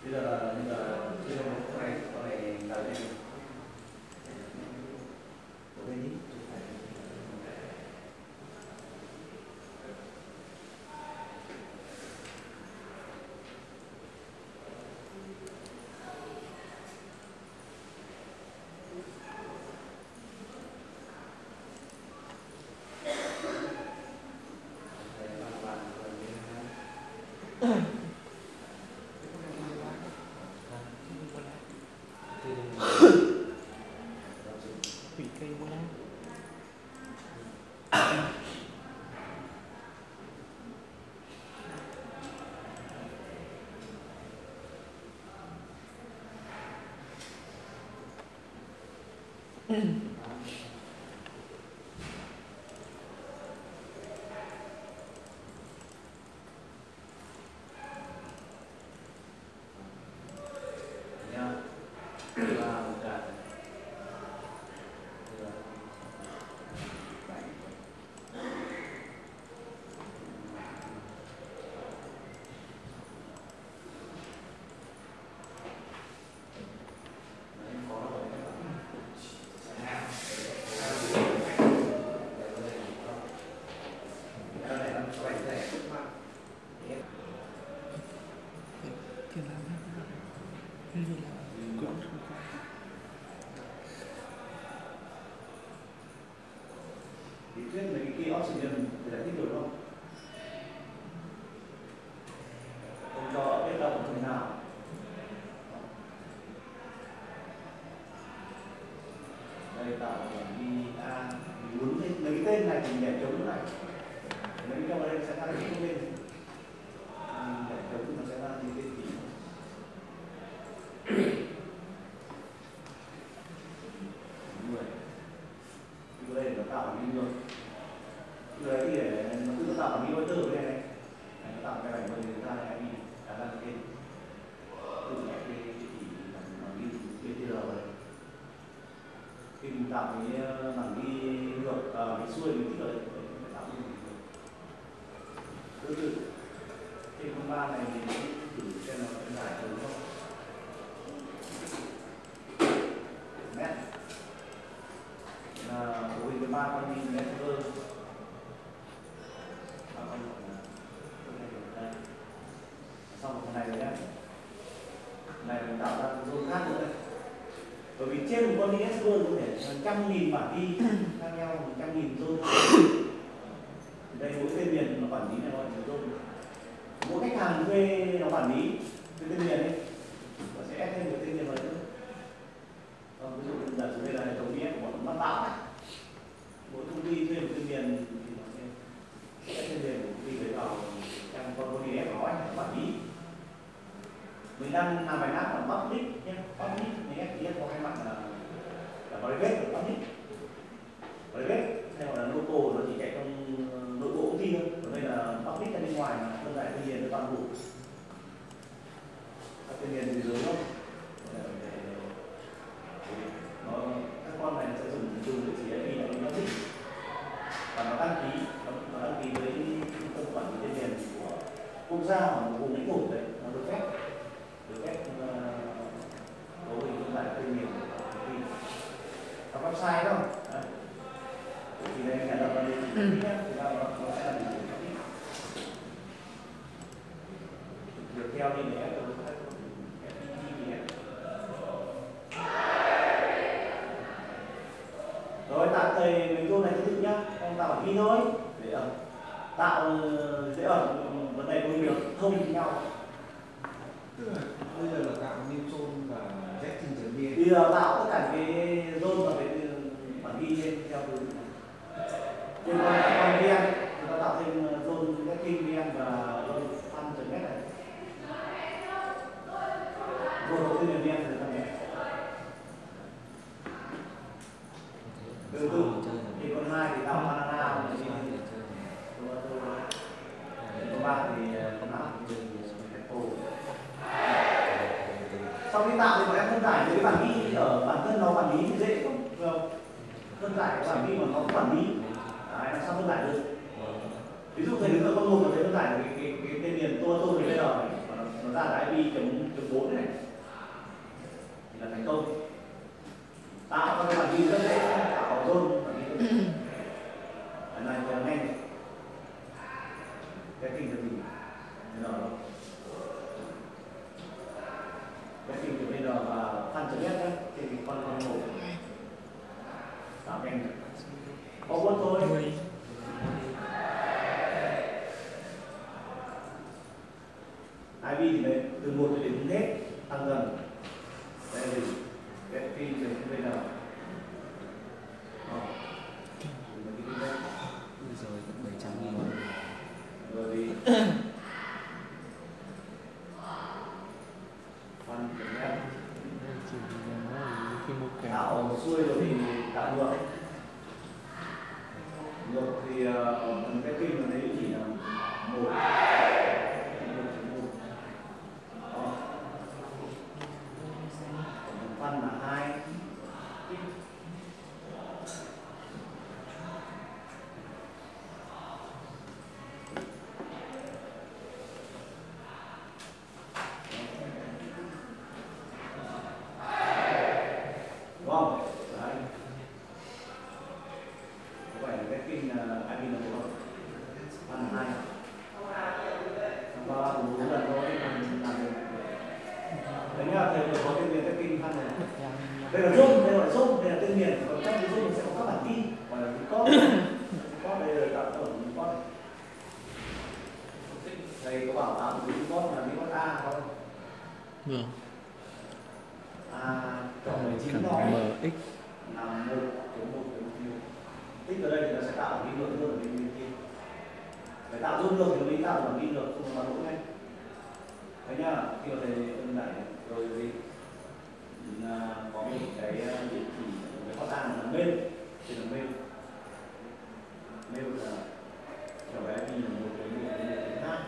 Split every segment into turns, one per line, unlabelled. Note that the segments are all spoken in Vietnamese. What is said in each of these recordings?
Bây giờ con này là gì? Thì thuyết mấy cái key oxygen thì đã thích được không? Không cho biết đâu thế nào. Đây tạo đi A, mình muốn mấy cái tên này thì mình để chống lại. Mấy cái trong đây sẽ ra những cái tên. Mình để chống nó sẽ ra những tên gì? Đây nó tạo thành như đấy thì để nó cứ tạo thành như từ đây này, nó tạo cái này mình ra này đi ra cái từ cái chỉ bằng ghi BTR này. Khi mình tạo cái bằng ghi ngược cái xuôi mình thích rồi đấy, phải tạo như thế. Tương tự trên con ba này mình thử xem nó có giải được không. Mét là với cái ba con nhìn mét hơn. Xong một cái này rồi nhé. Này mình tạo ra zone khác nữa đây. Bởi vì trên một con DS Word có thể hàng trăm nghìn bản ghi khác nhau, 100.000 zone. Đây mỗi tên miền nó quản lý này gọi là zone. Mỗi khách hàng thuê nó quản lý cái tên miền ấy, nó sẽ ép thêm một tên miền vào nữa. Ví dụ là đây là hệ thống DS của bọn nó tạo này. Mỗi công ty thuê một tên miền thì nó sẽ ép tên miền của công ty đấy vào trong con DS của nó quản lý. Mình đang làm bài nát là public nhé, public mình FPS có hai mặt là private và public. Private hay gọi là local nó chỉ chạy trong nội bộ công ty thôi, còn đây là public ở bên ngoài mà phân giải tên miền nó toàn bộ. Các tên miền dưới không? Các con này sẽ dùng địa chỉ IP là public và nó đăng ký với trung tâm quản lý tên miền của quốc gia hoặc là vùng lãnh thổ đấy, nó được phép đối với phân giải tên miền của công ty. Các website đó, thì đây nhà lập ra địa chỉ thì nó sẽ là địa chỉ public. Được theo đi để rồi tạo thầy mình vô này tương tự nhá, em tạo bản ghi thôi để tạo dễ ẩn vấn đề công việc thông với nhau.
Bây giờ là tạo new zone và Jetting.vn.
Bây giờ tạo tất cả cái zone và cái bản ghi lên theo từ liên quan đến VN, chúng ta tạo thêm zone Jetting VN và zone fan.net này. Zone đầu tiên là VN rồi các bạn. Từ từ thì con 2 thì tạo banana, con 3 thì con áp. Sau khi tạo thì bọn em phân giải với bản ghi ở bản thân nó quản lý dễ không? Phân giải cái bản ghi mà nó quản lý, làm sao phân giải được? Ví dụ thầy đứng ở con 1 là thầy phân giải cái tên miền tôi đây rồi, nó ra là IP.4 này. cái kinh là gì nó cái kinh từ bây giờ và phân chấm nhất đấy thì con một tạo nhanh có bốn thôi IV thì đấy từ 1 cho đến hết tăng dần đây là cái kinh từ bây giờ
rồi 700.000
rồi thì phân chấm nhất tạo xuôi rồi thì tạo ngược ngược thì cái kinh ở đấy chỉ là 1 phân là 2 đúng không? Đấy. Có phải là cái kinh là IV là 1 không? Phân là 2 và 4 lần thôi mình làm được. Đấy nhá, thầy vừa có tên miền cái kinh phân này. Đây là zoom, đây gọi là zoom, đây là tên miền. Còn trong cái zoom mình sẽ có các bản tin gọi là code. Code đây là tạo ra một code. Đây có bảo tạo một code là code A không?
Vâng.
A chọn 19
MX
là 1.1.1. Tích ở đây thì nó sẽ tạo cái lượng luôn ở bên kia. Để tạo zoom được thì mới tạo bản tin được, không có lỗi ngay. Đấy nhá, khi mà thầy phân giải rồi thì có một cái địa chỉ cái hot an là mail, thì là mail là trở về IP là 1.1.2.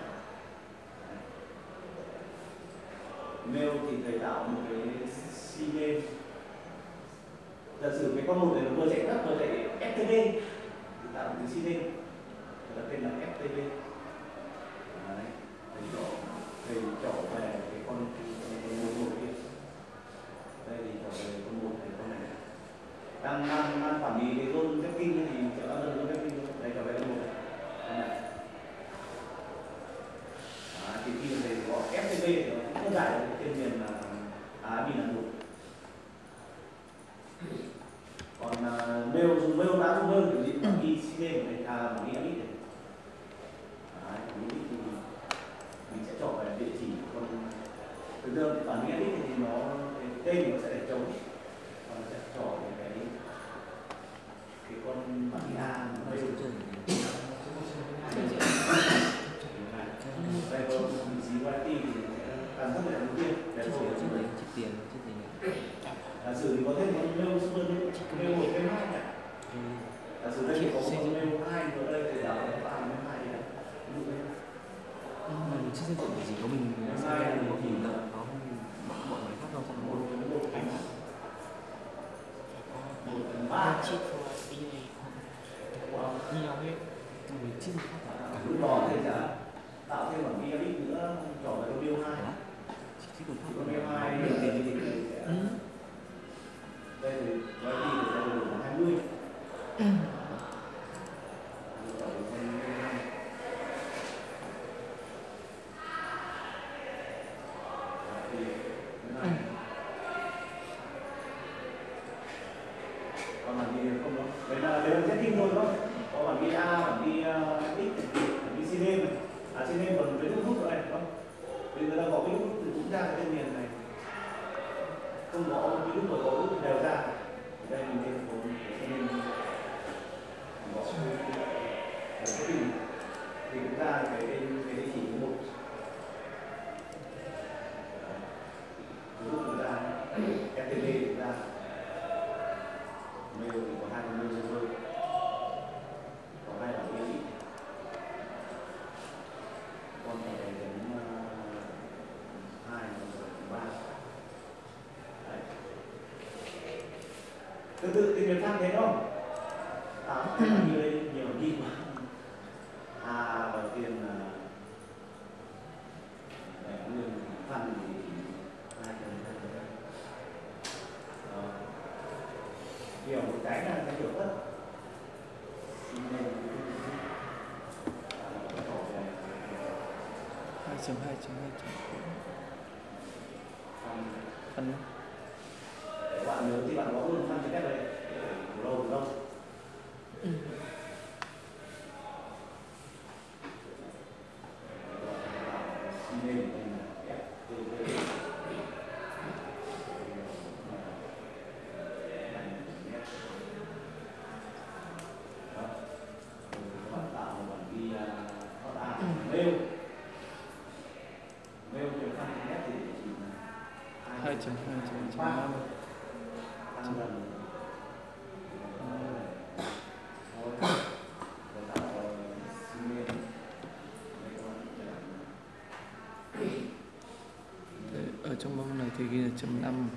Mail thì thầy tạo một cái CNAME. Giả sử cái con một này nó vừa chạy web vừa chạy FTP thì tạo một cái CNAME là tên là FTP. Đấy, thầy trỏ về cái con một kia. Đây thì trỏ về con một này con này đang quản lý cái zone tracking thì sẽ là zone tracking. Đây trỏ về con một này. Thì khi mà thầy có FTP thì nó cũng có giải được tên miền là mình là một. Còn mail dùng mail đã dùng mail kiểu gì bằng ICD này bằng IMX này. IMX thì mình sẽ chọn về địa chỉ còn thực ra bản IMX thì nó cái tên nó sẽ để trống, còn sẽ chọn cái con bản A nó mail đây có vị trí YT thì sẽ làm rất là đầu tiên để phổ biến
tiền
giả sử thì có thêm một mail super mail 1 mail 2 này. Giả sử đây có một mail 2 ở đây thì đảo cái file mail 2 này.
mình chưa xây dựng cái gì có mình
Sai là
có
một
mình có mọi người khác đâu xong rồi
một phần ba
chip nhiều hết mình chip
lúc đó thì sẽ tạo thêm bản VLX nữa trỏ về con mail 2.
chỉ còn
Con mail 2 thì đây thì nói đi thì sẽ đủ 20. Còn bản ghi không đâu. Đấy là setting thôi đó. Có bản ghi A, bản ghi X, bản ghi CD này. CD còn cái nút ở đây không? Bây giờ đang có cái nút thì cũng ra cái tên miền này. Không có cái nút rồi có nút thì đều ra. Đây mình nên có nên bỏ cái setting thì cũng ra cái địa chỉ của một. Nút cũng ra, FTP cũng ra. Mail thì có 2 con mail server, có 2 bản ghi. Con này đến 2, 3. Đấy. Tương tự tìm việc khác thế không? Như đây nhiều ghi quá. Đầu tiên là nguyên phần thì 2 hiểu một cái là cái hiểu tất nên
Phân
các bạn nhớ thì bạn có luôn phân chữ S đây đủ lâu đủ lâu.
Ở trong bông này thì ghi là chấm 5.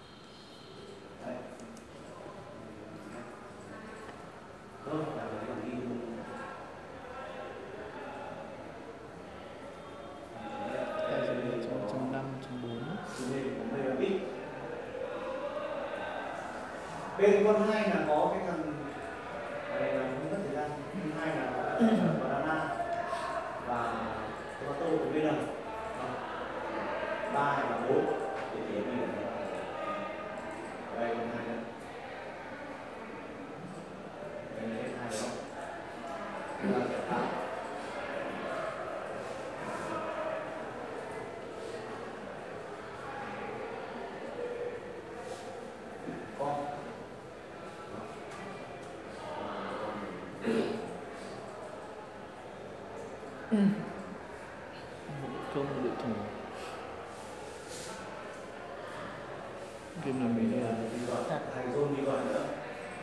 Bên con 2 là có cái thằng này là không mất thời gian. Con 2 là banana và tomato của bên này. 3 và 4 để tỉa đi. Đây con 2 đây. Đây là hết 2 đó. Chúng ta sẽ tạo con
Không được thủng. Game này mình
đi gọi thành zone đi gọi nữa.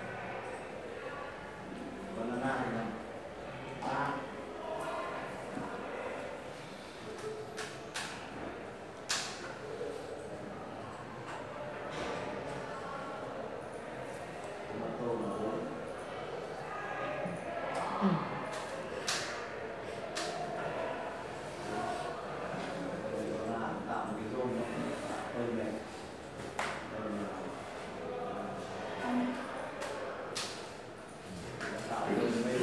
Banana thì là 3. Tomato là 4. Tạo một cái zone hơn này. Tạo zone đây.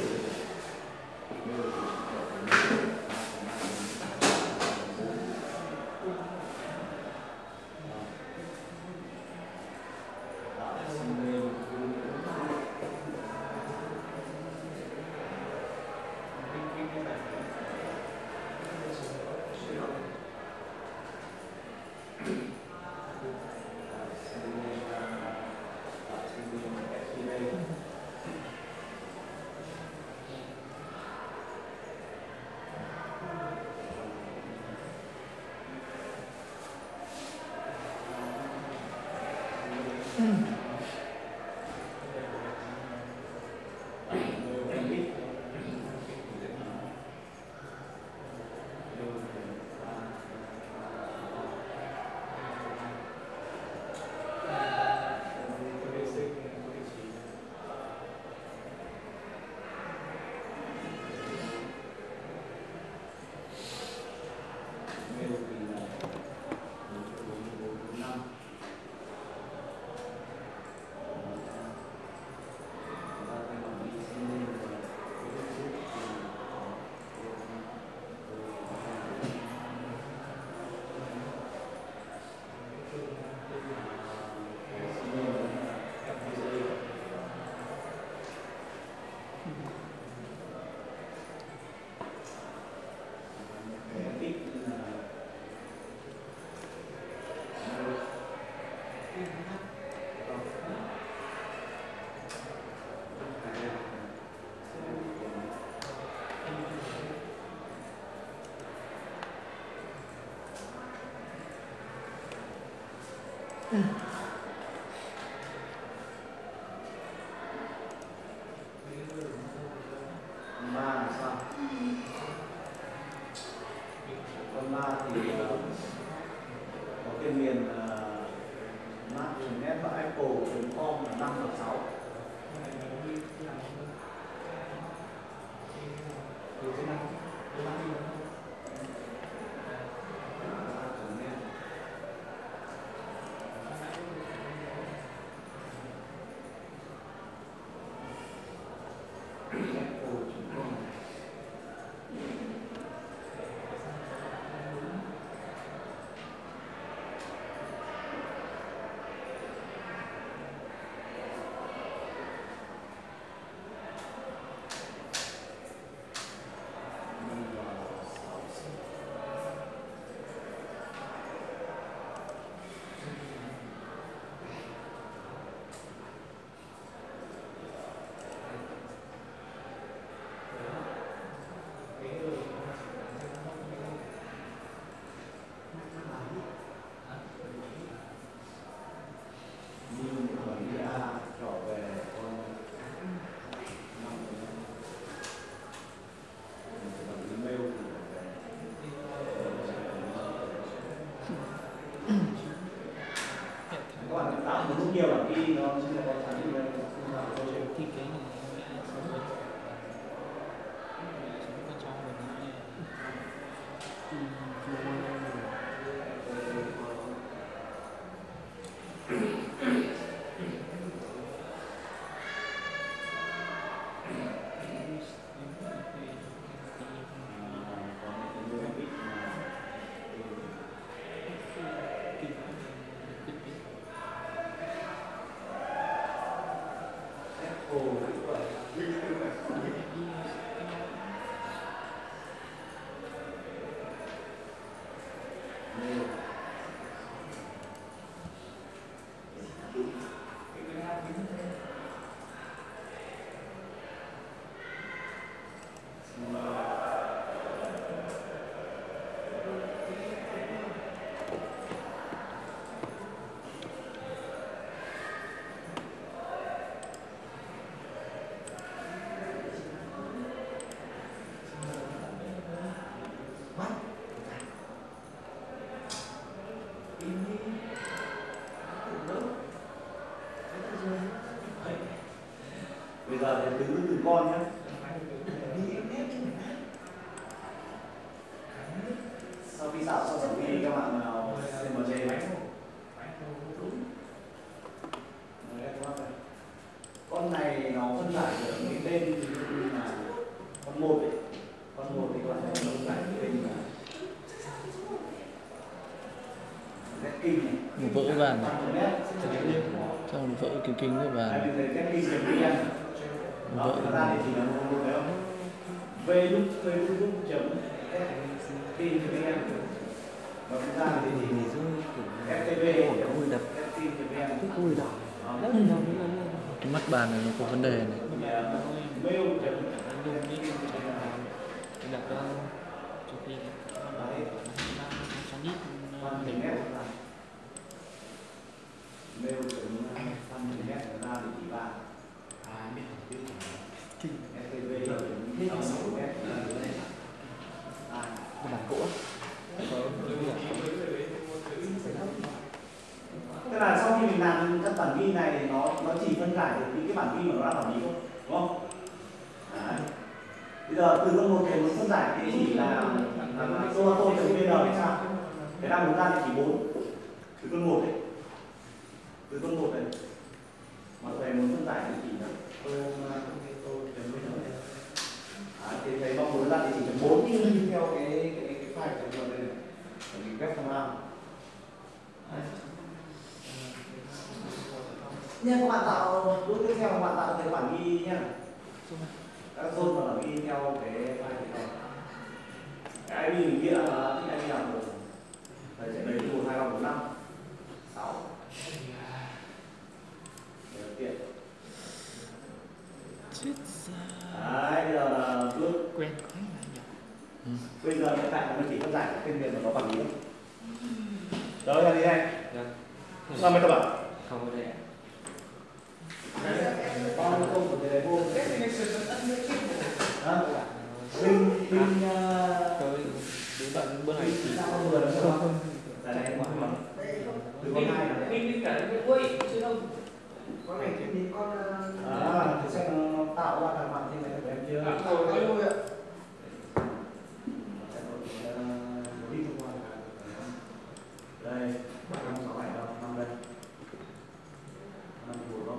Con 3 là sao? Con 3 thì có tên miền Mac.net và Apple.com là 5 và 6. nhiều bản ghi nó sẽ có sẵn như vậy.
Thì cái này sống rồi. Sống con cho mình này.
Bây giờ thì đứng từ con nhé. Sau khi tạo xong sản phẩm các bạn nào CMJ máy con này nó phân giải được cái tên ví dụ như là con một ấy. Con một thì các bạn sẽ phân giải cái tên là Z kinh này.
Một vỡ vàng này.
5 mét.
Xong vỡ cái kính cái vàng.
Tại vì Z kinh là VN. Đó, thật ra thì chỉ là một cái không? V lúc chấm tin cho VN. Và thực ra thì chỉ FTV
có người đập.
tin cho VN.
Có người đập.
Cái mắt bàn này nó có vấn đề này.
Mail chấm
Cái đập đó cho khi cho nít
mình nét mail chấm xăm nét ra thì chỉ ba FTV chấm xăm nét
cái bản cỗ.
tức là sau khi mình làm các bản ghi này nó chỉ phân giải được những cái bản ghi mà nó đã bản ghi thôi, đúng không? Đấy. Bây giờ từ con một thì muốn phân giải thì chỉ là Zoato.vn hay sao? Cái đang muốn ra thì chỉ 4 từ con một đấy, từ con một này mà thầy muốn phân giải thì chỉ là thì thầy mong muốn ra thì chỉ là 4 như theo cái file của mình đây này, mình ghép thằng nào. Nha, các bạn tạo bước tiếp theo các bạn tạo cái bản ghi nhá. Các zone mà ghi theo cái file này. Cái ID mình ghi là cái ID nào rồi. Thầy sẽ lấy 1 2 3 4 5 6. Để tiện. Đấy, bây giờ là bước
Quen quá nhỉ.
bây giờ hiện tại mình chỉ phân giải tên miền mà nó quản lý thôi. Rồi là gì đây? Sao mấy các bạn?
Không có đây.
Con không của thầy vô. Mình
Tôi đến đoạn bữa này thì
sao vừa được không? Tại này em bảo từ con 2 là
mình đi cả cái quay chứ đâu.
Con này thì con
thì sẽ nó tạo ra các bạn trên này của em chưa?
thôi ạ.
Đi thông qua đây 567 đâu 5 đây 5 4 không?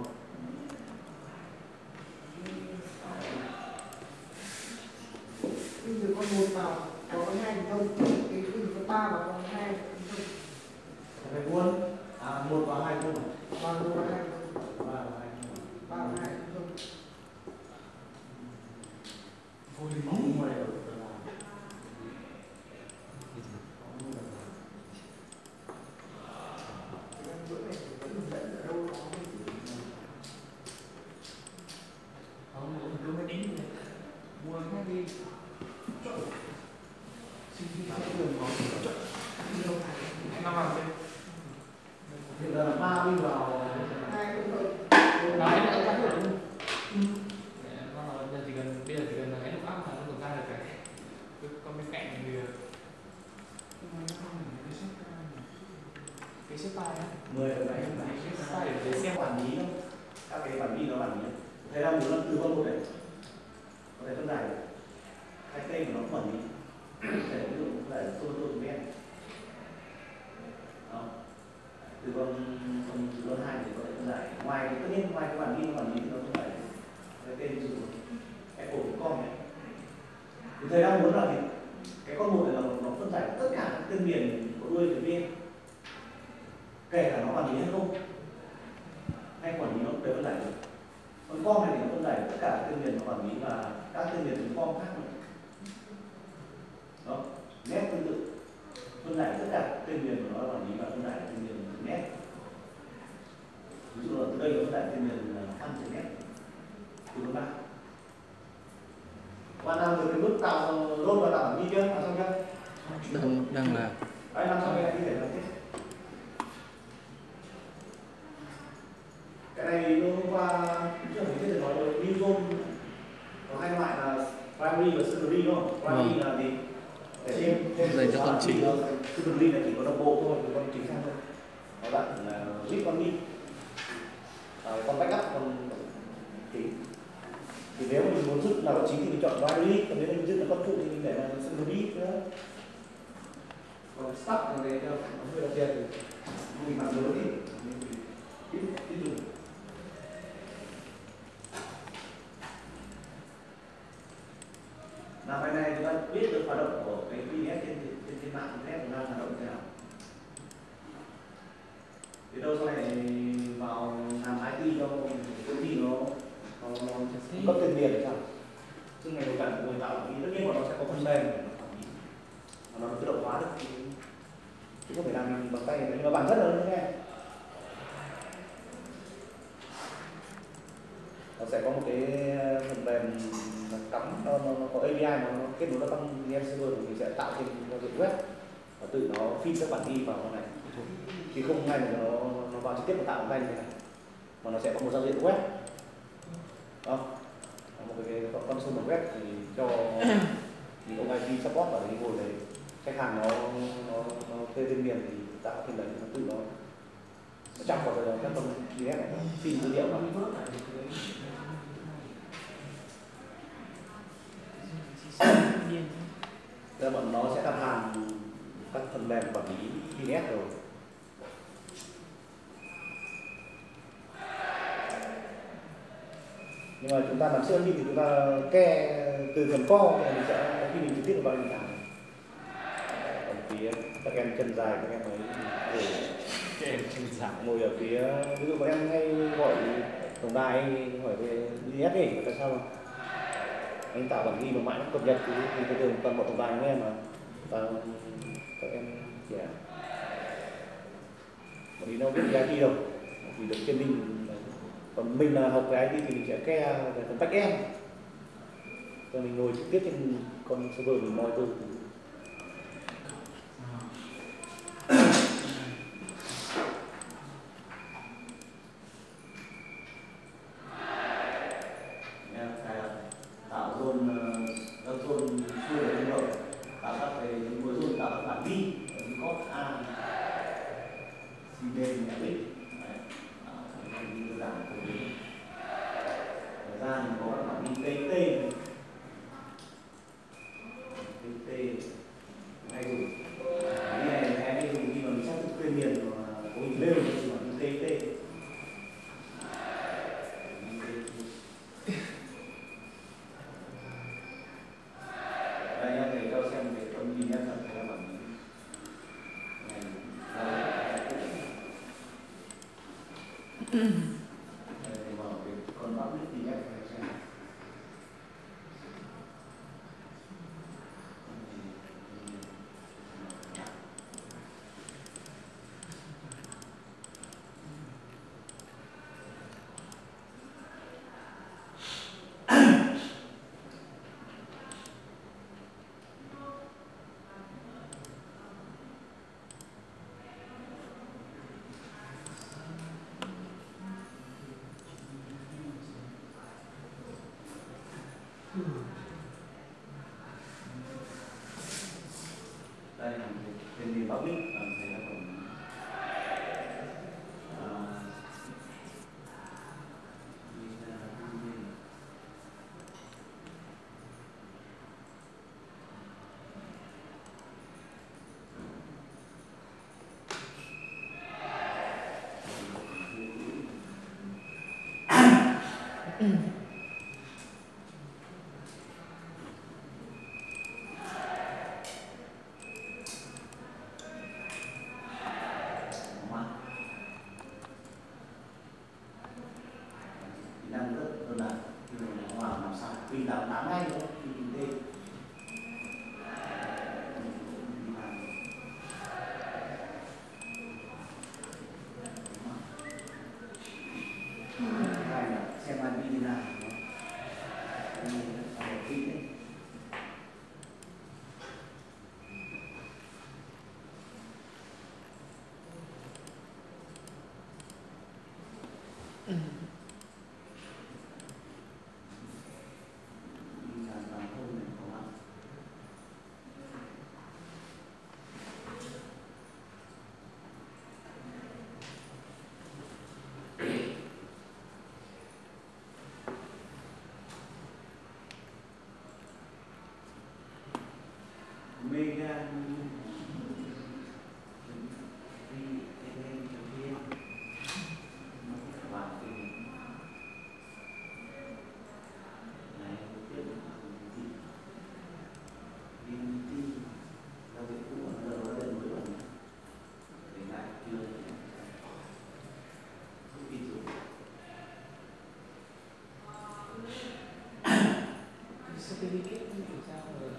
Bây giờ con một vào có con hai thì không, cái con ba vào con hai
Phải buôn một và hai không
vào một và hai không,
ba và hai
ba và hai không.
thôi thì mong ngoài ở
Bữa này vẫn dẫn ở đâu có cái gì.
không cứ mới tính
Mua hai đi. Xin đi vào đường có nhiều này.
Nó vào đây.
hiện giờ là 3 đi vào
Hai cũng thôi.
Đấy, nó cắt được luôn. Nó chỉ cần bây giờ chỉ cần là cái nút áp là nó được ra được cái con bên cạnh này được. Cái xếp tài á.
10 ở đấy
Xếp tài để xem
quản lý không? Các cái bản ghi nó quản lý. Thầy đang muốn là từ con một này có thể phân giải hai tên của nó cũng quản lý. Để ví dụ là tôi ven từ con 2 thì có thể phân giải. Ngoài tất nhiên ngoài cái bản ghi nó quản lý thì nó không phải cái tên sử dụng Apple con này. Thì thầy đang muốn là gì? Cái con một này nó phân giải tất cả các tên miền của đuôi từ bên, kể cả nó quản lý hay không, hay quản lý nó đều phân giải được. Con form này thì nó phân giải tất cả các tên miền nó quản lý và các tên miền từ form khác nữa. Đó, nét tương tự phân giải tất cả các tên miền của nó quản lý và phân giải tên miền từ nét. Ví dụ là từ đây nó phân giải tên miền ăn từ nét từ con 3. Quan tâm từ cái bước tạo rôn và tạo bản ghi chưa? Làm xong chưa?
Đang làm.
Đấy, làm xong cái này thì để làm tiếp. Cái này hôm qua trước mình biết được nói rồi, new zone có hai loại là primary và secondary đúng không? Primary là gì? Để thêm
dành cho con chính.
Secondary là chỉ có đồng bộ thôi, con chính sang thôi. Nó bạn là read con đi, con backup con chính. Thì nếu mà mình muốn rút là con chính thì mình chọn primary, còn nếu mình rút là con phụ thì mình để là secondary nữa. Còn stop là để cho nó hơi đặc biệt thì mình làm lớn đi, ít dùng. Làm bài này chúng ta biết được hoạt động của cái PDF trên mạng internet nó đang hoạt động thế nào. Thì đâu sau này vào làm IT cho công ty nó cấp tên miền thì sao?ซึ่งngày đầu tiên người tạo thì tất nhiên bọn nó sẽ có phần mềm để nó quản lý, nó tự động hóa được chứ không phải làm bằng tay. Nhưng mà bản chất là nó nghe nó sẽ có một cái phần mềm cắm nó có API mà nó kết nối nó trong VM server thì mình sẽ tạo thêm giao diện web và tự nó feed các bản ghi vào con này, thì không ngay là nó vào trực tiếp vào tạo bằng tay như thế này, mà nó sẽ có một giao diện web đó, một cái console bằng web thì cho thì ông IT support ở cái ngồi đấy, khách hàng nó thuê tên miền thì tạo thêm đấy nó tự nó chọc vào rồi các con VF này xin dữ liệu vào. Giờ bọn nó sẽ đặt hàng các phần mềm quản lý PDF rồi. Nhưng mà chúng ta làm siêu đi thì chúng ta ke từ phần co thì mình sẽ khi mình trực tiếp vào nền tảng. Còn phía các em chân dài các em ấy ngồi ở phía ví dụ các em hay gọi tổng đài hỏi về DS đi, tại sao mà anh tạo bản ghi mà mãi cập nhật thì từ từ toàn bộ tổng đài nghe mà và các em trẻ bởi vì nó biết cái IT đâu thì được training. Còn mình là học về IT thì mình sẽ ke về phần backend, rồi mình ngồi trực tiếp trên con server mình moi từ. Tạo zone xuôi ở trên đội, tạo các cái cuối zone, tạo các bản ghi code A, CB, FX, giảm phổ biến. Thời gian mình có các bản ghi TT, hay dùng cái này em hay dùng khi mà mình xác thực tên miền mà có hình lêu thì bản ghi TT. Đây em thấy cho xem cái con ghi nhất là cái bản ghi mở cái con public PDF này xem. Đây là tên miền public, đây là phần
certificate thì sao rồi?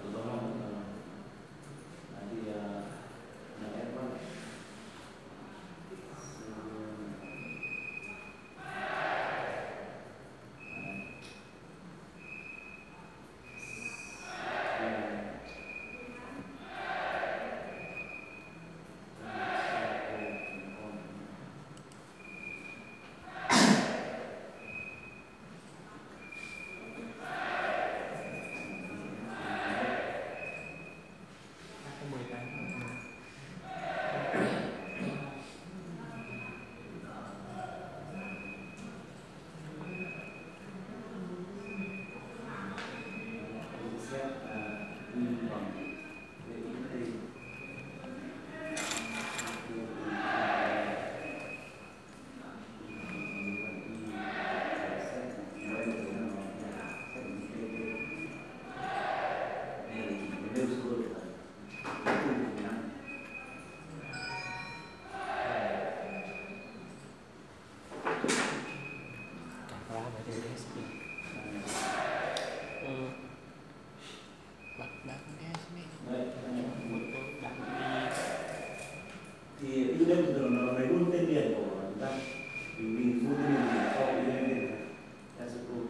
Thì username thường nó lấy luôn tên miền của chúng ta, vì username thì cho username Transico.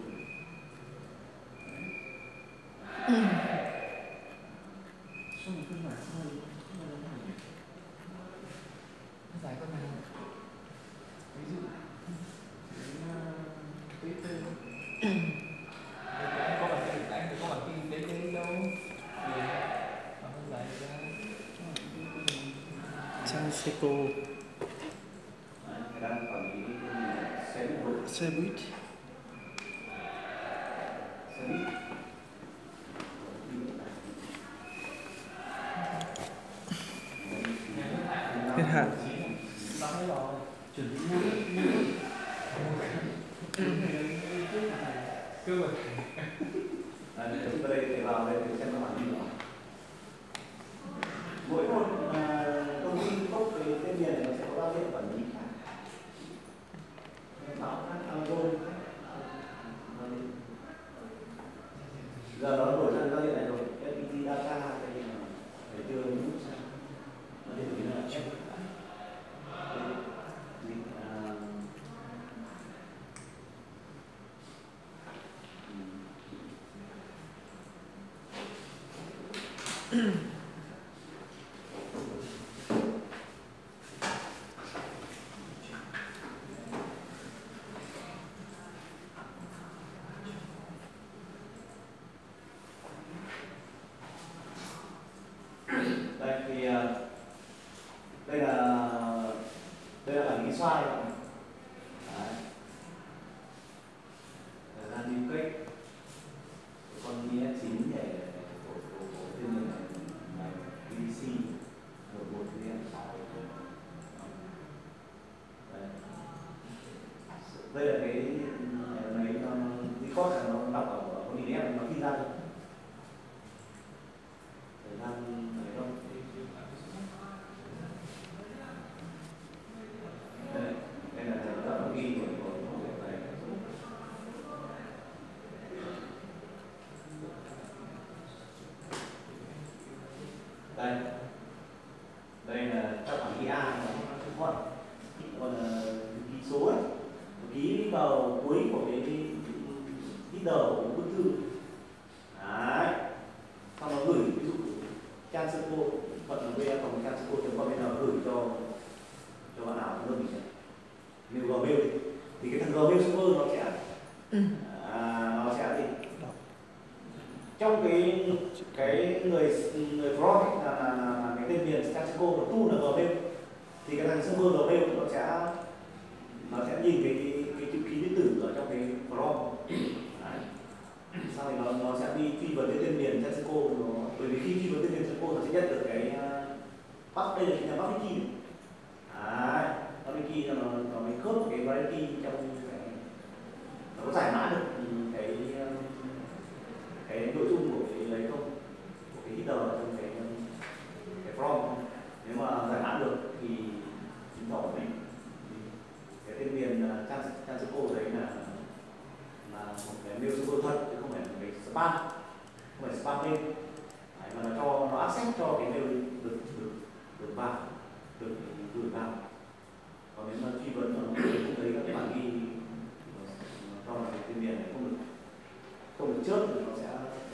Giải con nào? Ví dụ Twitter anh có bản tin, anh có bản tin đấy đâu thì nó không giải ra.
Transico
Người ta quản lý xe buýt.
xe buýt.
Xe buýt.
Hết hạn.
Xong rồi, chuẩn bị mua cơ bản.
Chúng ta đây để vào đây để xem các bản tin đó. Mỗi một công ty có cái tên miền này nó sẽ có giao diện quản lý khác. Báo khác, Amazon khác. Giờ nó đổi sang giao diện này rồi, FPT data thì phải đưa nút sang. Nó để ý là check. Đây thì đây là bản ghi xoay. Thời gian đi click con IS9 để của tên miền này BBC 11VN6. Đây là cái máy nó record là nó đọc ở con IS nó ghi ra được. Thời gian này không. Đây là thời gian ghi của này. Đây là các bản ghi A còn ký số ấy, ký vào cuối của cái header của bức thư. Đấy. Xong nó gửi ví dụ Transico phận là va.transico.com gửi cho bạn nào cũng được mình. Nếu Gmail thì cái thằng Gmail server nó sẽ gì? Trong cái người front ấy, là cái tên miền Transico nó tu là Gmail thì cái thằng server Gmail nó sẽ nhìn cái chữ ký điện tử ở trong cái front. Sau thì nó sẽ đi truy vấn cái tên miền Transico, bởi vì khi truy vấn tên miền Transico nó sẽ nhận được cái đây là chính là public key. Public key nó mới khớp cái private key trong cái nó có giải mã được cái nội dung của cái lấy không, của cái header trong cái prompt không. Nếu mà giải mã được thì chứng tỏ mình cái tên miền Transco đấy là một cái mail server thật chứ không phải là cái spam, không phải spam mail. Đấy, mà nó access cho cái mail được vào, được gửi vào. Còn nếu mà truy vấn mà nó không thấy các cái bản ghi cho là cái tên miền này không được chớp thì nó sẽ